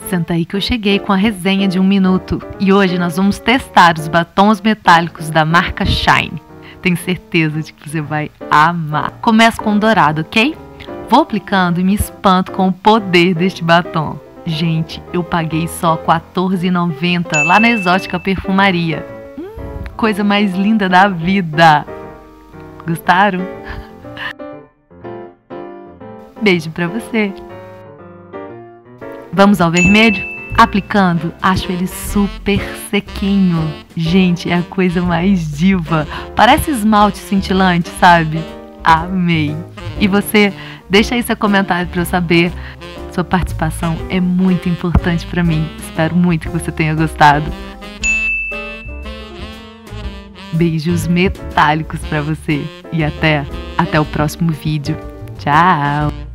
Senta aí que eu cheguei com a resenha de 1 minuto. E hoje nós vamos testar os batons metálicos da marca Shine. Tenho certeza de que você vai amar. Começo com o dourado, ok? Vou aplicando e me espanto com o poder deste batom. Gente, eu paguei só R$14,90 lá na Exótica Perfumaria. Coisa mais linda da vida. Gostaram? Beijo pra você. Vamos ao vermelho? Aplicando, acho ele super sequinho. Gente, é a coisa mais diva. Parece esmalte cintilante, sabe? Amei. E você? Deixa aí seu comentário para eu saber. Sua participação é muito importante para mim. Espero muito que você tenha gostado. Beijos metálicos para você. E até o próximo vídeo. Tchau!